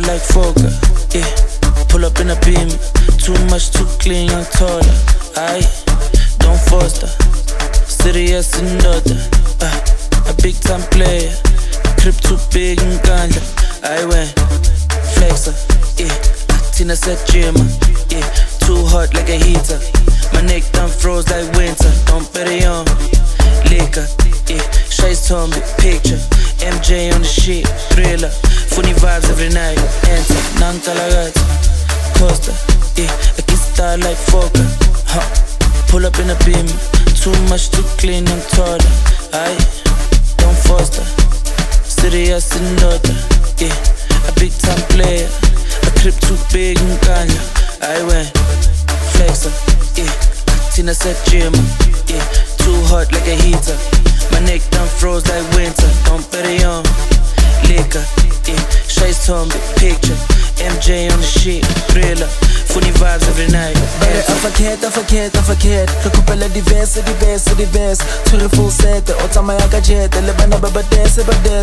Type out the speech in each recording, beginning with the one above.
like Foka, yeah. Pull up in a beam, too much, too clean, young taller. Aye, don't foster, serious and daughter. A big time player, crib too big and ganja. I went Flexa, yeah. Tina said Jimma, yeah. Too hot like a heater. My neck done froze like winter. Don't bet it on liquor, yeah. Shay's told me picture. MJ on the shit, thriller. Funny vibes every night. Enter, Nankalagati, Costa, yeah. I can style like Foka, huh. Pull up in a beam, too much, too clean, I'm taller. Aye, don't foster, serious and daughter, yeah. A big time player, a crib too big and ganja. I went Flexa, yeah. Tina said Jimma, yeah. Too hot like a heater. My neck done froze like winter. Don't bet it on liquor, yeah. Shay's told me picture. MJ on the shit, thriller. Funny vibes every night. I forget. Recupela diverse. Turi full set, otama ya kajete. Le Banaba dance.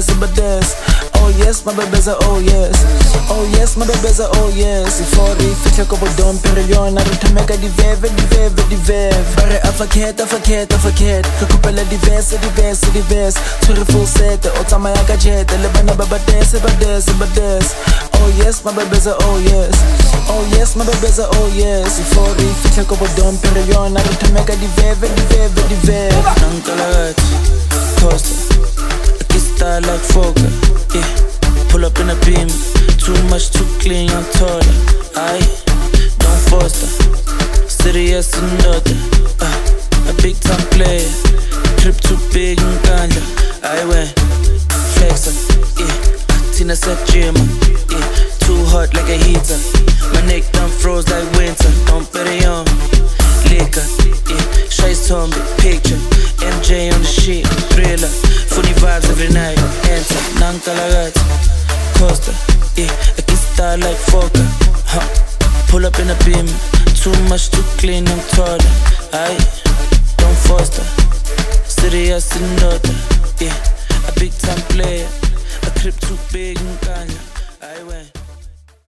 Oh yes, my babies are oh yes. Oh yes, my babies are oh yes. Ifori, fitla kobo dom perion. Arutameka diveve. Bare I forget. Recupela diverse. Turi full set, otama ya kajete. Le Banaba dance. Oh yes, my babies are oh yes. Oh yes, my babies are oh yes. Ifori, fitla kobo dom perion. Arutameka diveve. Nankalagati, Costa, I can style like Foka, yeah. Pull up in a beam, too much, too clean, I'm taller. Aye, don't foster, serious and daughter. A big time player, trip too big and ganja. I went Flexa, yeah. Tina said Jimma, yeah. Too hot like a heater. My neck done froze like winter. Don't bet it on liquor, yeah. Shay's told me picture. MJ on the shit, thriller. Funny vibes every night. Enter, Nankalagati, Costa, yeah. I can style like Foka, huh. Pull up in a beam, too much, too clean, I'm taller. Aye, don't foster, serious and daughter, yeah. A big time player, a crib too big and ganja. I went